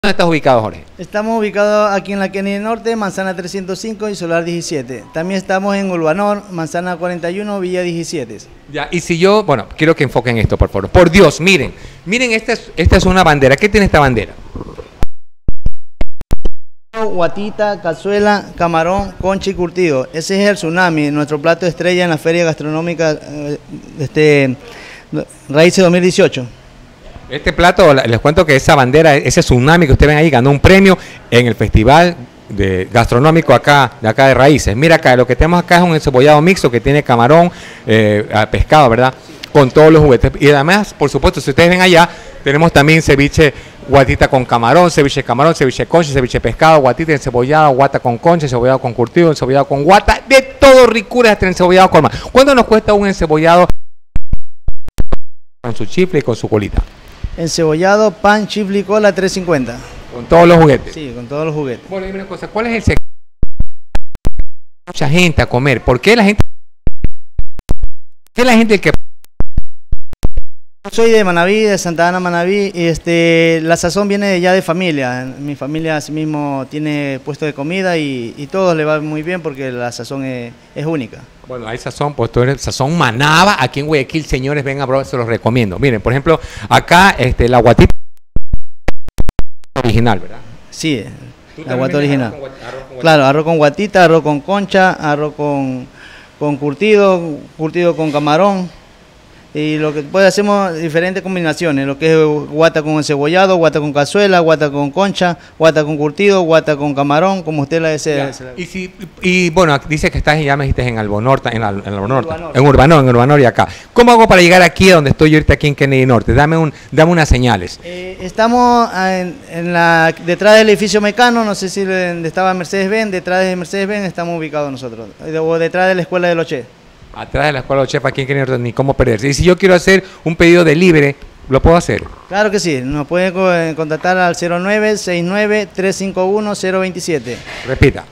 ¿Dónde estás ubicado, Jorge? Estamos ubicados aquí en la Kennedy Norte, Manzana 305 y Solar 17. También estamos en Urbanor, Manzana 41, Villa 17. Ya, y si yo, bueno, quiero que enfoquen esto, por favor. Por Dios, miren, esta es una bandera. ¿Qué tiene esta bandera? Guatita, cazuela, camarón, concha y curtido. Ese es el tsunami, nuestro plato estrella en la Feria Gastronómica Raíces 2018. Este plato, les cuento que esa bandera, ese tsunami que ustedes ven ahí, ganó un premio en el Festival Gastronómico de acá de Raíces. Mira acá, lo que tenemos acá es un encebollado mixto que tiene camarón, pescado, ¿verdad? Con todos los juguetes. Y además, por supuesto, si ustedes ven allá, tenemos también ceviche guatita con camarón, ceviche concha, ceviche pescado, guatita encebollada, guata con concha, encebollado con curtido, encebollado con guata, de todo ricura hasta encebollado con más. ¿Cuánto nos cuesta un encebollado con su chifle y con su colita? Encebollado, pan, chifle y cola, 3.50. Con todos los juguetes. Sí, con todos los juguetes. Bueno, dime una cosa, ¿cuál es el secreto? Mucha gente a comer. ¿Por qué la gente el que... Soy de Manabí, de Santa Ana, Manabí, y la sazón viene ya de familia. Mi familia asimismo tiene puesto de comida y todo le va muy bien porque la sazón es única. Bueno, hay sazón, pues tú eres sazón Manaba, aquí en Guayaquil, señores, vengan a probar, se los recomiendo. Miren, por ejemplo, acá la guatita original, ¿verdad? Sí, la guata original. Claro, arroz con guatita, arroz con concha, arroz con curtido con camarón. Y lo que pues hacemos diferentes combinaciones, lo que es guata con encebollado, guata con cazuela, guata con concha, guata con curtido, guata con camarón, como usted la desea. Y bueno, dice que estás, ya me dijiste en Albonorte, en Urbanor y acá. ¿Cómo hago para llegar aquí a donde estoy yo ahorita aquí en Kennedy Norte? Dame unas señales. Estamos detrás del edificio Mecano, no sé si donde estaba Mercedes-Benz, detrás de Mercedes-Benz estamos ubicados nosotros, o detrás de la Escuela de los Chefs. Atrás de la Escuela de los Chefs aquí en Kennedy Norte, ni cómo perderse. Y si yo quiero hacer un pedido de libre, ¿lo puedo hacer? Claro que sí, nos pueden contactar al 0969-351-027. Repita.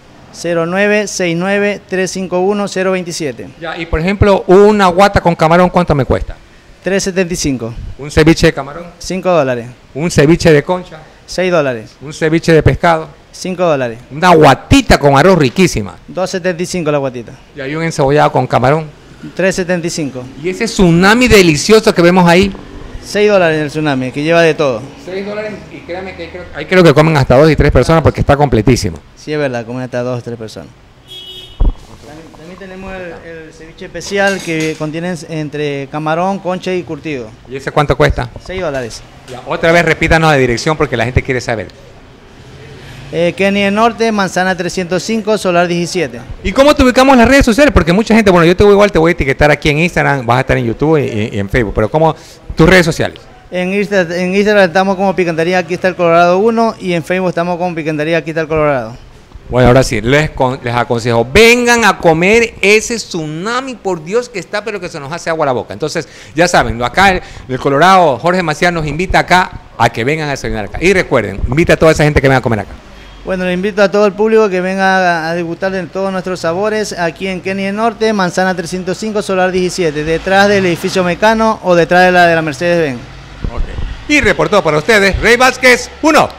0969-351-027. Ya, y por ejemplo, una guata con camarón, ¿cuánto me cuesta? $3.75. ¿Un ceviche de camarón? $5. ¿Un ceviche de concha? $6. ¿Un ceviche de pescado? $5. Una guatita con arroz riquísima. $2.75 la guatita. ¿Y hay un encebollado con camarón? $3.75. ¿Y ese tsunami delicioso que vemos ahí? $6 el tsunami, que lleva de todo. $6 y créame que ahí creo que comen hasta 2 y 3 personas porque está completísimo. Sí, es verdad, comen hasta 2 o 3 personas. También tenemos el ceviche especial que contiene entre camarón, concha y curtido. ¿Y ese cuánto cuesta? $6. Ya, otra vez repítanos la dirección porque la gente quiere saber. Kennedy Norte, Manzana 305, Solar 17. ¿Y cómo te ubicamos en las redes sociales? Porque mucha gente, bueno, yo te voy a etiquetar aquí en Instagram, vas a estar en YouTube y en Facebook, pero ¿cómo tus redes sociales? En Instagram estamos como Picantería Aquí Está el Colorado 1 y en Facebook estamos como Picantería Aquí Está el Colorado. Bueno, ahora sí, les aconsejo, vengan a comer ese tsunami, por Dios que está, pero que se nos hace agua a la boca. Entonces, ya saben, acá el Colorado, Jorge Maciá nos invita acá a que vengan a desayunar acá. Y recuerden, invita a toda esa gente que venga a comer acá. Bueno, le invito a todo el público que venga a degustar de todos nuestros sabores aquí en Kennedy Norte, Manzana 305, Solar 17, detrás del edificio Mecano o detrás de la Mercedes-Benz. Okay. Y reportó para ustedes Rey Vázquez 1.